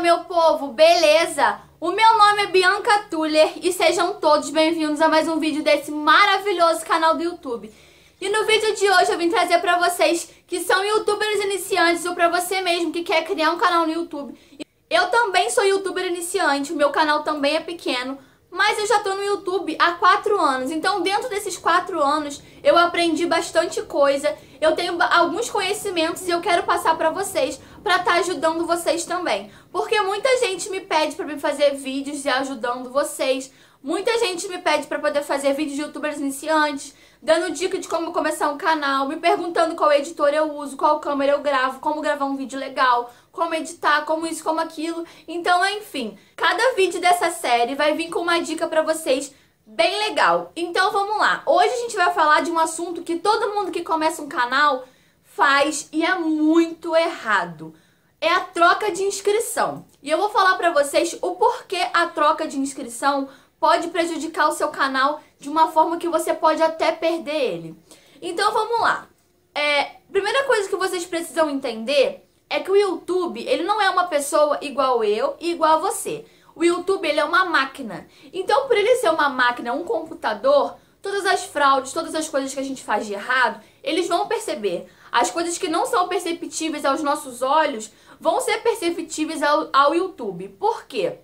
meu povo, beleza? O meu nome é Bianca Tuller e sejam todos bem-vindos a mais um vídeo desse maravilhoso canal do YouTube. E no vídeo de hoje eu vim trazer pra vocês que são youtubers iniciantes ou pra você mesmo que quer criar um canal no YouTube. Eu também sou youtuber iniciante, o meu canal também é pequeno, mas eu já tô no YouTube há 4 anos, então dentro desses 4 anos eu aprendi bastante coisa, eu tenho alguns conhecimentos e eu quero passar pra vocês, pra estar ajudando vocês também. Porque muita gente me pede pra me fazer vídeos e ajudando vocês, muita gente me pede pra poder fazer vídeos de youtubers iniciantes, dando dica de como começar um canal, me perguntando qual editor eu uso, qual câmera eu gravo, como gravar um vídeo legal, como editar, como isso, como aquilo. Então, enfim, cada vídeo dessa série vai vir com uma dica pra vocês bem legal. Então, vamos lá. Hoje a gente vai falar de um assunto que todo mundo que começa um canal faz e é muito errado. É a troca de inscrição. E eu vou falar pra vocês o porquê a troca de inscrição pode prejudicar o seu canal de uma forma que você pode até perder ele. Então, vamos lá. Primeira coisa que vocês precisam entender é que o YouTube, ele não é uma pessoa igual eu e igual a você. O YouTube, ele é uma máquina. Então, por ele ser uma máquina, um computador, todas as fraudes, todas as coisas que a gente faz de errado, eles vão perceber. As coisas que não são perceptíveis aos nossos olhos vão ser perceptíveis ao YouTube. Por quê?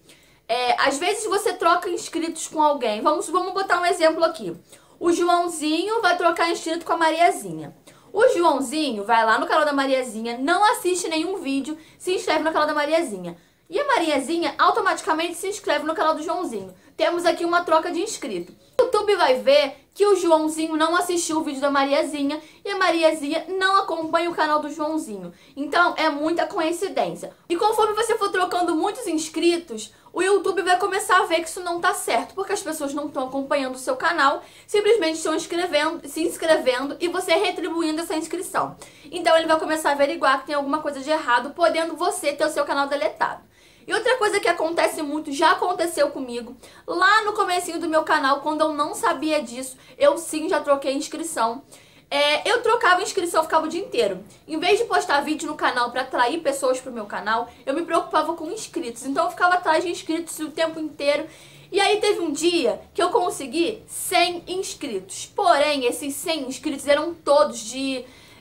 Às vezes você troca inscritos com alguém. Vamos botar um exemplo aqui. O Joãozinho vai trocar inscrito com a Mariazinha. O Joãozinho vai lá no canal da Mariazinha, não assiste nenhum vídeo, se inscreve no canal da Mariazinha. E a Mariazinha automaticamente se inscreve no canal do Joãozinho. Temos aqui uma troca de inscrito. O YouTube vai ver que o Joãozinho não assistiu o vídeo da Mariazinha e a Mariazinha não acompanha o canal do Joãozinho. Então, é muita coincidência. E conforme você for trocando muitos inscritos, o YouTube vai começar a ver que isso não tá certo, porque as pessoas não estão acompanhando o seu canal, simplesmente estão se inscrevendo e você retribuindo essa inscrição. Então, ele vai começar a averiguar que tem alguma coisa de errado, podendo você ter o seu canal deletado. E outra coisa que acontece muito, já aconteceu comigo, lá no comecinho do meu canal, quando eu não sabia disso, eu sim já troquei inscrição. Eu trocava inscrição, ficava o dia inteiro. Em vez de postar vídeo no canal pra atrair pessoas pro meu canal, eu me preocupava com inscritos. Então eu ficava atrás de inscritos o tempo inteiro. E aí teve um dia que eu consegui 100 inscritos. Porém, esses 100 inscritos eram todos de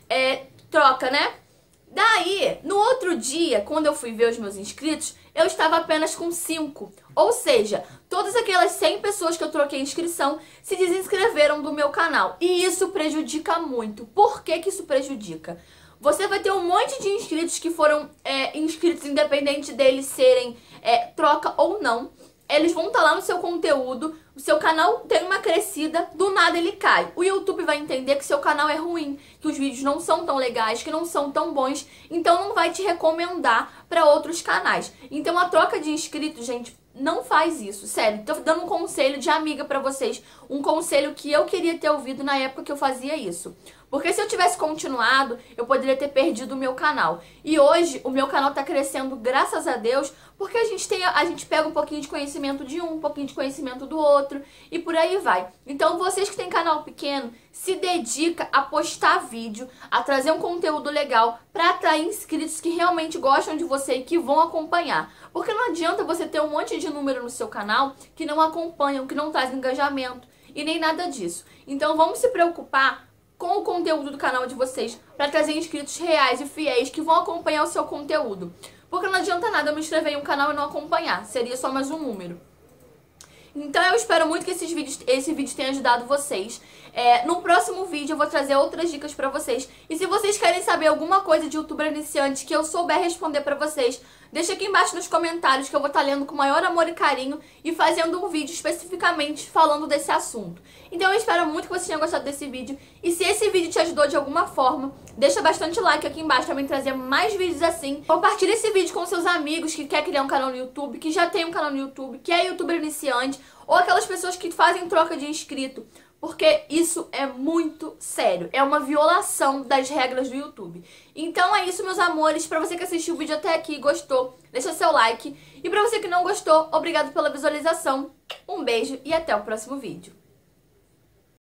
troca, né? Daí, no outro dia, quando eu fui ver os meus inscritos, eu estava apenas com 5. Ou seja, todas aquelas 100 pessoas que eu troquei inscrição se desinscreveram do meu canal. E isso prejudica muito. Por que que isso prejudica? Você vai ter um monte de inscritos que foram inscritos independente deles serem troca ou não. Eles vão estar lá no seu conteúdo, o seu canal tem uma crescida, do nada ele cai. O YouTube vai entender que seu canal é ruim, que os vídeos não são tão legais, que não são tão bons, então não vai te recomendar para outros canais. Então a troca de inscritos, gente, não faz isso, sério. Tô dando um conselho de amiga pra vocês, um conselho que eu queria ter ouvido na época que eu fazia isso. Porque se eu tivesse continuado, eu poderia ter perdido o meu canal. E hoje, o meu canal tá crescendo, graças a Deus, porque a gente pega um pouquinho de conhecimento de um pouquinho de conhecimento do outro, e por aí vai. Então, vocês que têm canal pequeno, se dedica a postar vídeo, a trazer um conteúdo legal, pra atrair inscritos que realmente gostam de você e que vão acompanhar. Porque não adianta você ter um monte de número no seu canal que não acompanham, que não traz engajamento, e nem nada disso. Então, vamos se preocupar com o conteúdo do canal de vocês para trazer inscritos reais e fiéis que vão acompanhar o seu conteúdo. Porque não adianta nada eu me inscrever em um canal e não acompanhar, seria só mais um número. Então eu espero muito que esse vídeo tenha ajudado vocês. No próximo vídeo eu vou trazer outras dicas pra vocês. E se vocês querem saber alguma coisa de youtuber iniciante que eu souber responder pra vocês, deixa aqui embaixo nos comentários que eu vou estar lendo com o maior amor e carinho e fazendo um vídeo especificamente falando desse assunto. Então eu espero muito que vocês tenham gostado desse vídeo. E se esse vídeo te ajudou de alguma forma, deixa bastante like aqui embaixo pra mim trazer mais vídeos assim. Compartilha esse vídeo com seus amigos que querem criar um canal no YouTube, que já tem um canal no YouTube, que é youtuber iniciante, ou aquelas pessoas que fazem troca de inscrito. Porque isso é muito sério, é uma violação das regras do YouTube. Então é isso, meus amores. Pra você que assistiu o vídeo até aqui e gostou, deixa seu like. E pra você que não gostou, obrigado pela visualização. Um beijo e até o próximo vídeo.